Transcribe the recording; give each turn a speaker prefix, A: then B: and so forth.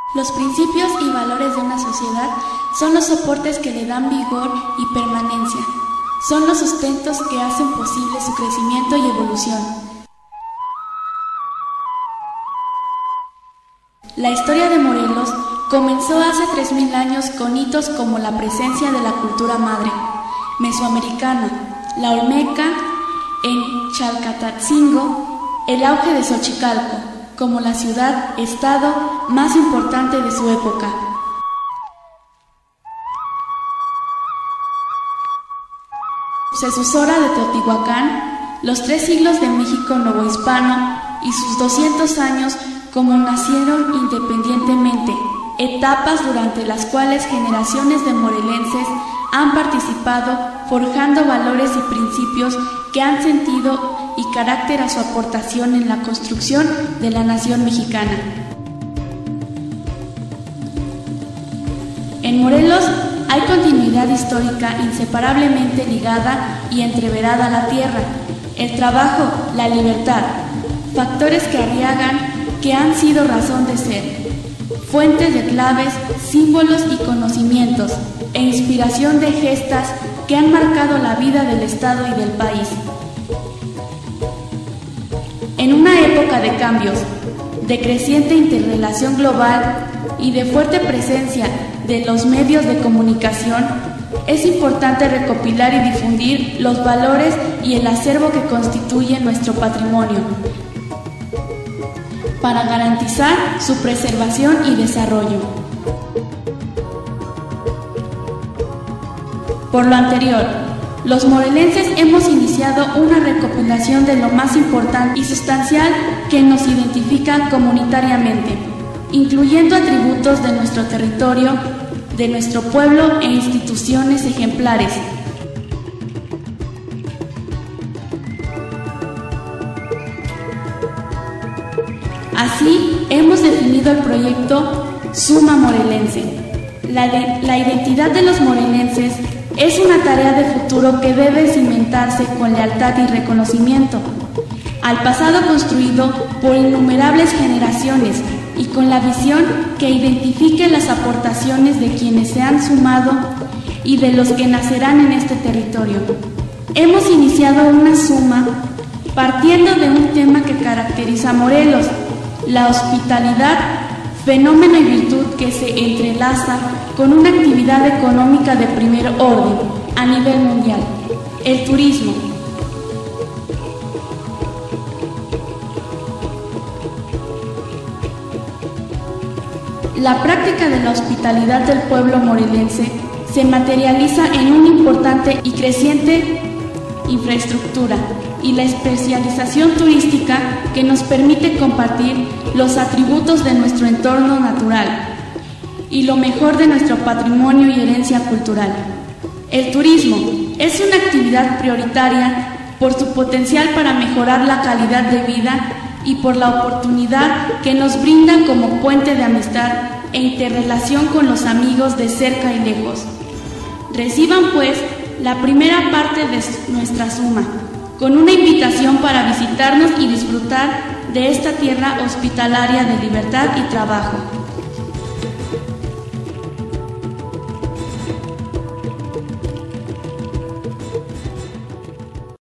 A: Los principios y valores de una sociedad son los soportes que le dan vigor y permanencia. Son los sustentos que hacen posible su crecimiento y evolución. La historia de Morelos comenzó hace 3000 años con hitos como la presencia de la cultura madre mesoamericana, la olmeca en Chalcatatzingo, el auge de Xochicalco como la ciudad-estado más importante de su época. Sucesora de Teotihuacán, los 3 siglos de México novohispano y sus 200 años como nacieron independientemente, etapas durante las cuales generaciones de morelenses han participado forjando valores y principios que han sentido y carácter a su aportación en la construcción de la nación mexicana. En Morelos hay continuidad histórica inseparablemente ligada y entreverada a la tierra, el trabajo, la libertad, factores que arriagan, que han sido razón de ser, fuentes de claves, símbolos y conocimientos, e inspiración de gestas que han marcado la vida del Estado y del país. En una época de cambios, de creciente interrelación global y de fuerte presencia de los medios de comunicación, es importante recopilar y difundir los valores y el acervo que constituyen nuestro patrimonio, para garantizar su preservación y desarrollo. Por lo anterior, los morelenses hemos iniciado una recopilación de lo más importante y sustancial que nos identifica comunitariamente, incluyendo atributos de nuestro territorio, de nuestro pueblo e instituciones ejemplares. Así, hemos definido el proyecto Suma Morelense. La identidad de los morelenses es una tarea de futuro que debe cimentarse con lealtad y reconocimiento al pasado construido por innumerables generaciones y con la visión que identifique las aportaciones de quienes se han sumado y de los que nacerán en este territorio. Hemos iniciado una suma partiendo de un tema que caracteriza a Morelos: la hospitalidad, fenómeno y virtud que se entrelaza con una actividad económica de primer orden a nivel mundial, el turismo. La práctica de la hospitalidad del pueblo morelense se materializa en una importante y creciente infraestructura y la especialización turística que nos permite compartir los atributos de nuestro entorno natural y lo mejor de nuestro patrimonio y herencia cultural. El turismo es una actividad prioritaria por su potencial para mejorar la calidad de vida y por la oportunidad que nos brinda como puente de amistad e interrelación con los amigos de cerca y lejos. Reciban pues la primera parte de nuestra suma, con una invitación para visitarnos y disfrutar de esta tierra hospitalaria de libertad y trabajo.